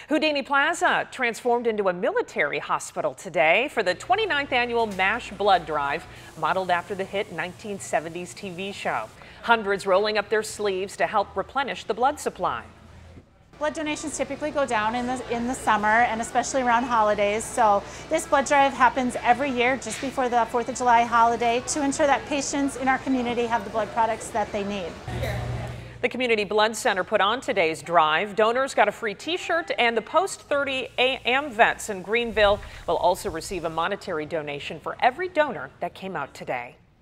Houdini Plaza transformed into a military hospital today for the 29th annual MASH blood drive, modeled after the hit 1970s TV show. Hundreds rolling up their sleeves to help replenish the blood supply. Blood donations typically go down in the summer and especially around holidays. So this blood drive happens every year just before the 4th of July holiday to ensure that patients in our community have the blood products that they need. The Community Blood Center put on today's drive. Donors got a free t-shirt, and the post-30 AM vets in Greenville will also receive a monetary donation for every donor that came out today.